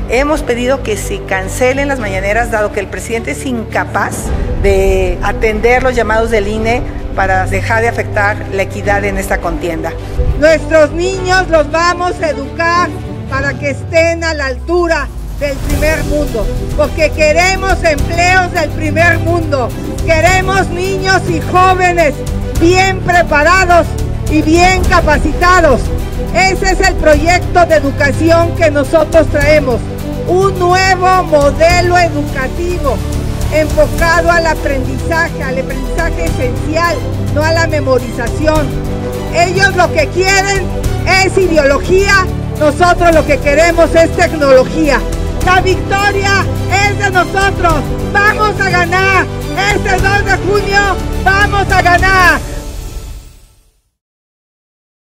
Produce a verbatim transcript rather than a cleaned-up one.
Hemos pedido que se cancelen las mañaneras, dado que el presidente es incapaz de atender los llamados del I N E para dejar de afectar la equidad en esta contienda. Nuestros niños los vamos a educar para que estén a la altura del primer mundo, porque queremos empleos del primer mundo, queremos niños y jóvenes bien preparados y bien capacitados. Ese es el proyecto de educación que nosotros traemos, un nuevo modelo educativo enfocado al aprendizaje, al aprendizaje esencial, no a la memorización. Ellos lo que quieren es ideología, nosotros lo que queremos es tecnología. La victoria es de nosotros, vamos a ganar, este dos de junio vamos a ganar.